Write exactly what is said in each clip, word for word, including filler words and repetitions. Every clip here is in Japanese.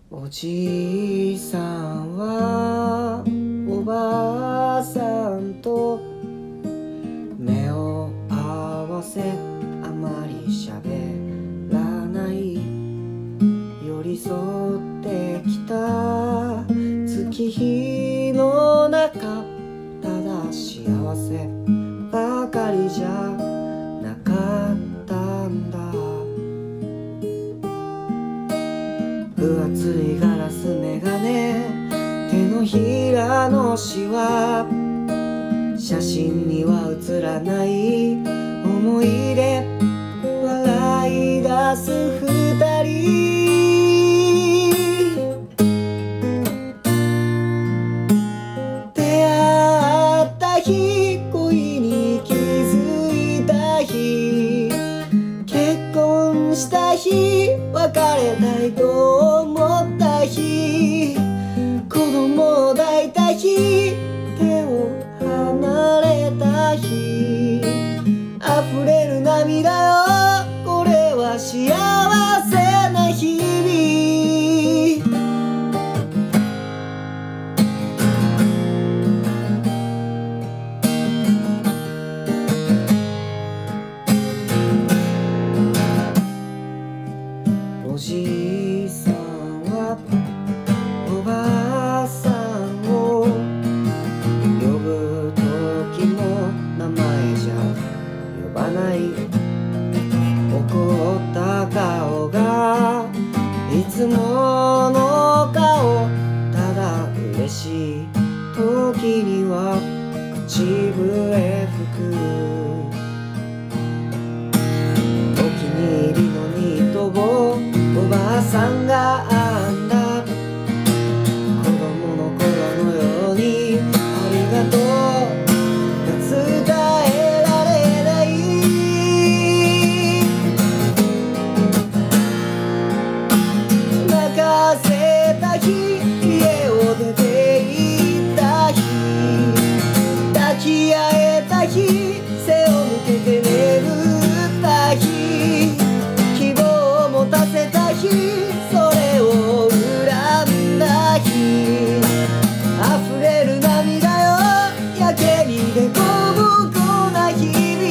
おじいさんはおばあさんと目を合わせあまりしゃべらない、寄り添ってきた月日の中、ただ幸せばかりじゃなかったんだ。分厚いガラスメガネ、手のひらのシワ、写真には写らない思い出、笑い出す二人。出会った日、恋に気づいた日、結婚した日、別れたいと思った日、子供を抱いた日、手を離れた日、溢れる涙よ、これは幸せな日々。おじいさんはおばあさんを呼ぶ時も名前じゃ呼ばない。怒った顔がいつもの顔、ただ嬉しい時には口笛吹く。お気に入りのニットをおばあさんが編んだ。子供の頃のようにありがとうが伝えられない。泣かせた日、家を出て行った日、抱き合えた日、背を向けて眠った日、希望を持たせた日、それを恨んだ日、溢れる涙よ、やけにでこぼこな日々。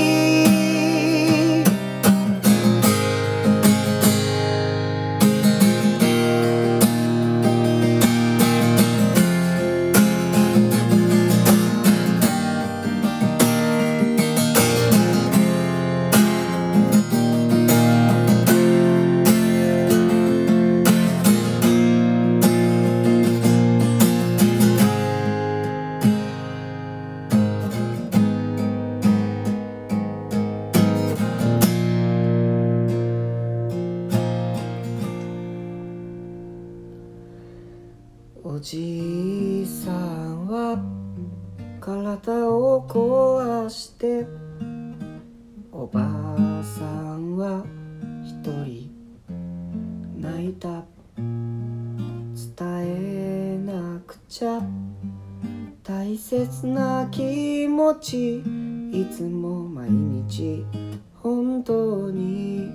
おじいさんは体を壊して、おばあさんは一人泣いた。伝えなくちゃ大切な気持ち、いつも毎日本当に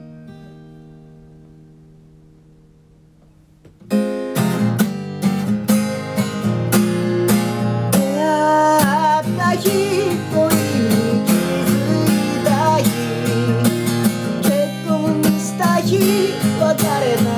日、恋に気づいた日、結婚した日、別れた